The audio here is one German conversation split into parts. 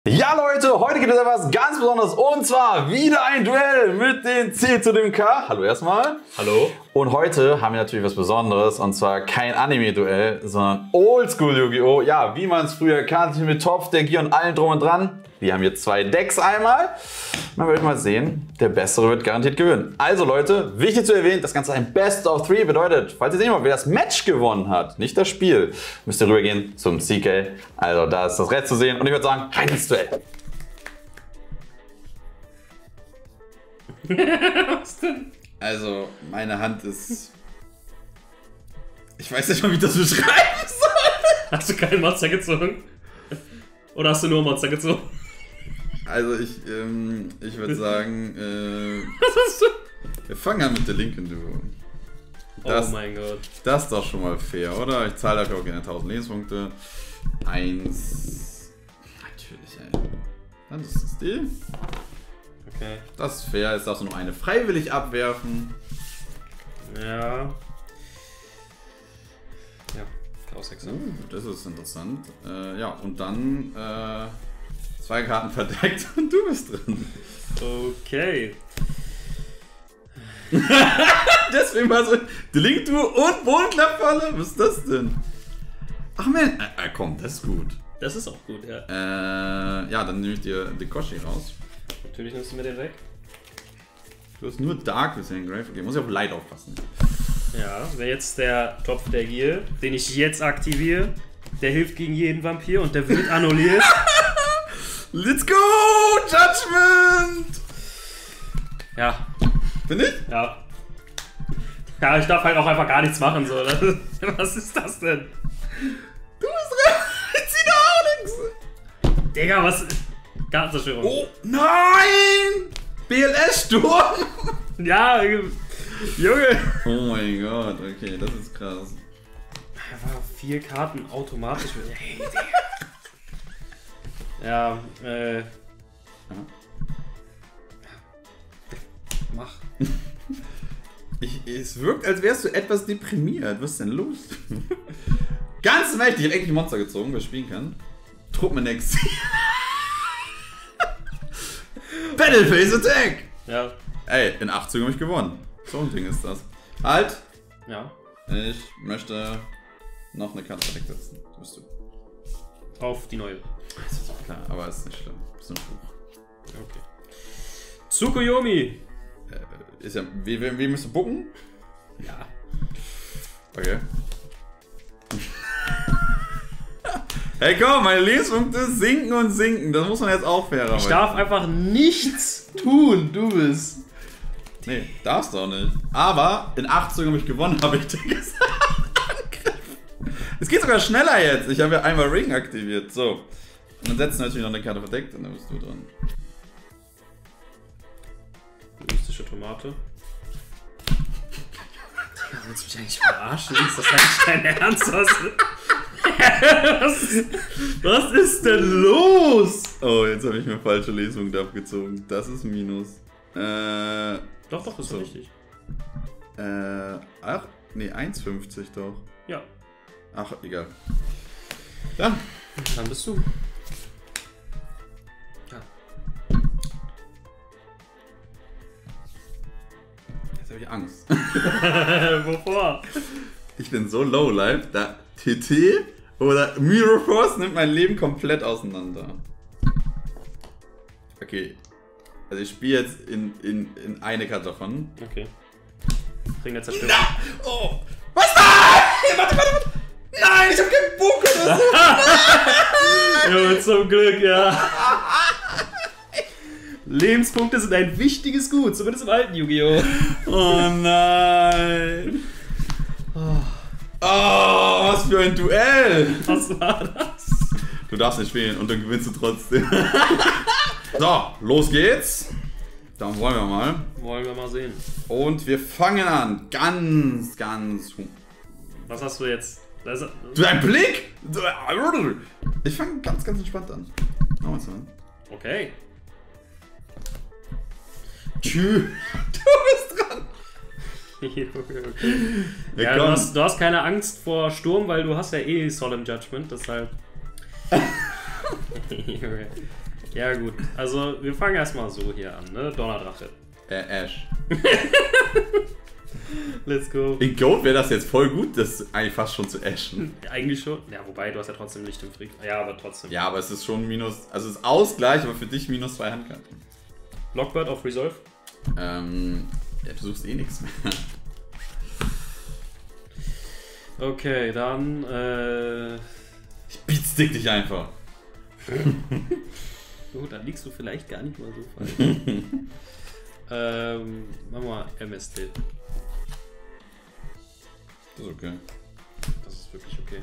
Ja Leute, heute gibt es etwas ganz Besonderes und zwar wieder ein Duell mit den C zu dem K. Hallo erstmal. Hallo. Und heute haben wir natürlich was Besonderes und zwar kein Anime-Duell, sondern Oldschool Yu-Gi-Oh! Ja, wie man es früher kannte mit Topf, Deck und allem drum und dran. Wir haben hier zwei Decks einmal. Man wird mal sehen, der Bessere wird garantiert gewinnen. Also Leute, wichtig zu erwähnen, das Ganze ein Best of 3 bedeutet, falls ihr sehen wollt, wer das Match gewonnen hat, nicht das Spiel, müsst ihr rübergehen zum CK. Also da ist das Red zu sehen und ich würde sagen, rein ins Duell. Was denn? Also, meine Hand ist... Ich weiß nicht mal, wie ich das beschreiben soll. Hast du kein Monster gezogen? Oder hast du nur Monster gezogen? Also, ich würde sagen, Was hast du? wir fangen an mit der linken Duo. Oh mein Gott. Das ist doch schon mal fair, oder? Ich zahle euch auch gerne 1000 Lebenspunkte. 1. Natürlich, ey. Dann ist es die. Okay. Das ist fair. Jetzt darfst du noch eine freiwillig abwerfen. Ja. Ja, Chaos Hexe. Das ist interessant. Ja, und dann 2 Karten verdeckt und du bist drin. Okay. Deswegen war so die linke Tour und Bodenklappfalle. Was ist das denn? Ach man, komm, das ist gut. Das ist auch gut, ja. Ja, dann nehme ich dir Dekoshi raus. Natürlich nimmst du mir den weg. Du hast nur Dark bisher Grave. Okay, muss ich auf Light aufpassen. Ja, wäre jetzt der Topf der Gier, den ich jetzt aktiviere. Der hilft gegen jeden Vampir und der wird annulliert. Let's go! Judgment! Ja. Bin ich? Ja. Ja, ich darf halt auch einfach gar nichts machen, so. Was ist das denn? Du bist dran! Ich zieh da auch nichts! Digga, was? Gartenzerstörung. Oh, nein! BLS-Sturm! Ja, Junge. Oh mein Gott, okay, das ist krass. Einfach 4 Karten automatisch. Hey, Digga. Ja, mach. Es wirkt, als wärst du etwas deprimiert. Was ist denn los? Ganz mächtig. Ich hab endlich ein Monster gezogen, wer spielen kann. Truppenex. Battle Phase Attack! Ja. Ey, in 8 Zügen hab ich gewonnen. So ein Ding ist das. Halt! Ja. Ich möchte noch eine Karte verdeckt setzen. Das bist du. Auf die neue. Das ist doch klar, aber ist nicht schlimm. Das ist ein Buch. Okay. Tsukuyomi. Ist ja. Wie müsst du bucken? Ja. Okay. Hey komm, meine Lebenspunkte sinken und sinken. Das muss man jetzt auch fairer Ich darf einfach nichts tun, du bist. Nee, darfst du auch nicht. Aber in 8 Zügen habe ich gewonnen, habe ich dir gesagt. Angriff. Es geht sogar schneller jetzt. Ich habe ja einmal Ring aktiviert. So. Und dann setzen wir natürlich noch eine Karte verdeckt und dann bist du dran. Mystische Tomate. Digga, willst du mich eigentlich verarschen? Ist das eigentlich dein Ernst? Was ist denn los? Oh, jetzt habe ich mir falsche Lesepunkte abgezogen. Das ist Minus. Doch, ist so. richtig. Ach, nee, 1,50 doch. Ja. Ach, egal. Ja. Dann bist du. Ja. Jetzt habe ich Angst. Wovor? Ich bin so low life, da TT oder Mirror Force nimmt mein Leben komplett auseinander. Okay. Also ich spiele jetzt in eine Karte davon. Okay. Ring der Zerstörung. Na! Oh! Was? Nein! Warte! Nein, ich hab kein Buch oder so! Jo, zum Glück, ja. Lebenspunkte sind ein wichtiges Gut, zumindest im alten Yu-Gi-Oh! Oh nein! Oh, was für ein Duell! Was war das? Du darfst nicht spielen und dann gewinnst du trotzdem. So, los geht's. Dann wollen wir mal. Wollen wir mal sehen. Und wir fangen an. Ganz. Was hast du jetzt? Dein Blick! Ich fange ganz entspannt an. Nochmal so. Okay. Tschüss. Du bist dran. Okay. Ja, du hast keine Angst vor Sturm, weil du hast ja eh Solemn Judgment, deshalb. Ja gut, also wir fangen erstmal so hier an, ne? Donnerdrache. Ash. Let's go. In Goat wäre das jetzt voll gut, das eigentlich fast schon zu ashen. Eigentlich schon. Ja, wobei, du hast ja trotzdem Licht im Frick. Ja, aber trotzdem. Ja, aber es ist schon minus, also es ist Ausgleich, aber für dich minus 2 Handkarten. Lockbird auf Resolve. Ja, du suchst eh nichts mehr. Okay, dann, Ich beatstick dich einfach. Gut, dann liegst du vielleicht gar nicht mal so falsch. Machen wir MST. Das ist okay. Das ist wirklich okay.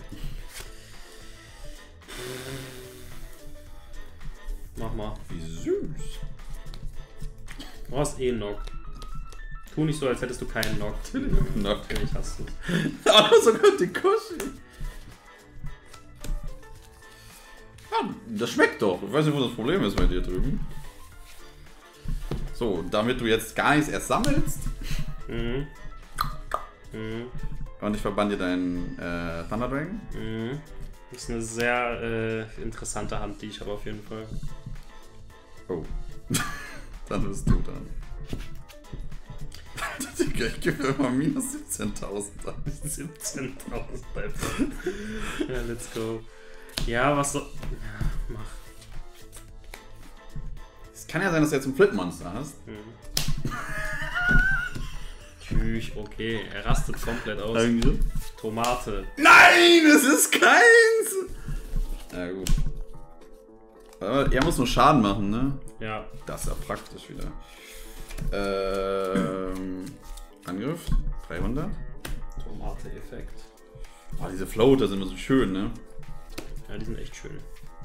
Mach mal. Wie süß. Du hast eh einen Knock. Tu nicht so, als hättest du keinen Knock. Natürlich hast du es. Aber sogar die Kushi. Ja, das schmeckt doch. Ich weiß nicht, wo das Problem ist bei dir drüben. So, damit du jetzt gar nichts erst sammelst. Mhm. Mhm. Und ich verbann dir deinen Thunder Dragon. Mhm. Das ist eine sehr interessante Hand, die ich habe auf jeden Fall. Oh. Dann bist du dran. Ich gebe immer minus 17.000 an. 17.000 einfach. Ja, let's go. Ja, was soll. Ja, mach. Es kann ja sein, dass du jetzt ein Flip-Monster hast. Tschüss, okay. Er rastet komplett aus. Angriff. Tomate. Nein, es ist keins! Ja, gut. Aber er muss nur Schaden machen, ne? Ja. Das ist ja praktisch wieder. Angriff. 300. Tomate-Effekt. Boah, diese Floater sind immer so schön, ne? Ja, die sind echt schön.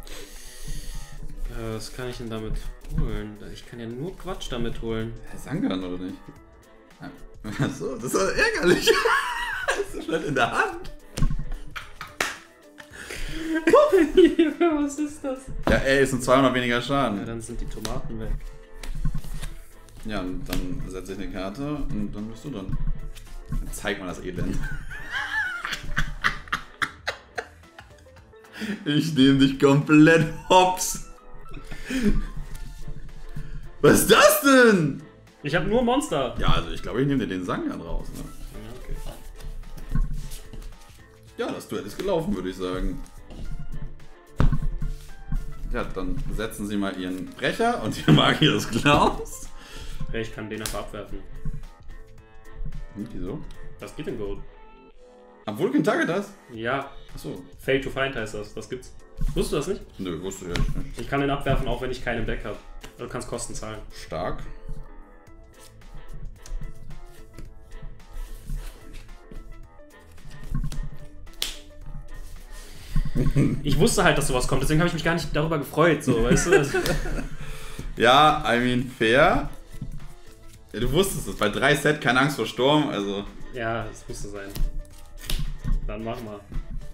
Was kann ich denn damit holen? Ich kann ja nur Quatsch damit holen. Sangan, oder nicht? Achso, das ist doch ärgerlich. Das ist vielleicht in der Hand. Was ist das? Ja, ey, es sind 200 weniger Ja, Schaden. dann sind die Tomaten weg. Ja, und dann setze ich eine Karte und dann bist du dran. Dann zeig mal das Elend. Ich nehme dich komplett hops. Was ist das denn? Ich habe nur Monster. Ja, also ich glaube, ich nehme dir den Sangan raus. Ne? Ja, okay. Ja, das Duell ist gelaufen, würde ich sagen. Ja, dann setzen Sie mal Ihren Brecher und Ihr Magier des Klaus. Hey, ich kann den einfach abwerfen. Wieso? Das geht in Gold. Am Vulcan Target das? Ja, Achso. Fail to Find heißt das. Das gibt's. Wusstest du das nicht? Nö, wusste ich echt nicht. Ich kann den abwerfen, auch wenn ich keinen im Deck habe. Du kannst Kosten zahlen. Stark. Ich wusste halt, dass sowas kommt, deswegen habe ich mich gar nicht darüber gefreut, so, weißt du? Ja, I mean, fair. Ja, du wusstest es, bei 3 Set keine Angst vor Sturm, also. Ja, das musste sein. Dann mach mal.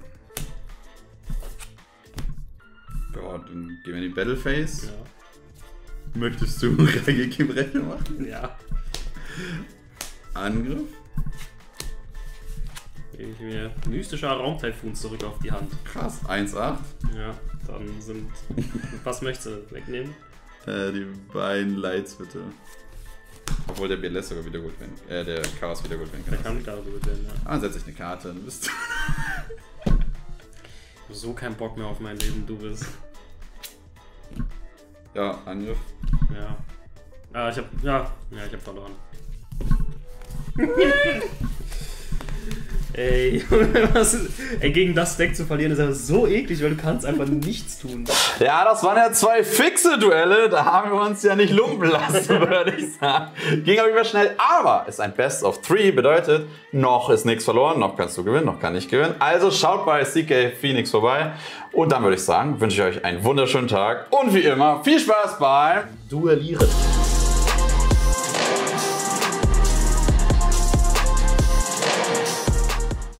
Ja, dann gehen wir in die Battle Phase. Ja. Möchtest du Rageki Brecher machen? Ja. Angriff. Gebe ich mir mystischer Raumtaifun zurück auf die Hand. Krass, 1,8. Ja, dann sind. Was möchtest du wegnehmen? Die beiden Lights bitte. Obwohl der BLS sogar wieder gut werden. Der Chaos wieder gut werden Der kann. kann gerade so gut werden, ja. Ah, dann setze ich eine Karte, dann bist du. Ich hab so keinen Bock mehr auf mein Leben, du bist. Ja, Angriff. Ja. Ah, ich hab. Ja, ich hab verloren. Ey, ey, gegen das Deck zu verlieren ist einfach so eklig, weil du kannst einfach nichts tun. Ja, das waren ja 2 fixe Duelle. Da haben wir uns ja nicht lumpen lassen, würde ich sagen. Ging auf jeden Fall schnell, aber ist ein Best of 3. Bedeutet, noch ist nichts verloren, noch kannst du gewinnen, noch kann ich gewinnen. Also schaut bei CK Phoenix vorbei. Und dann würde ich sagen, wünsche ich euch einen wunderschönen Tag. Und wie immer, viel Spaß beim Duellieren.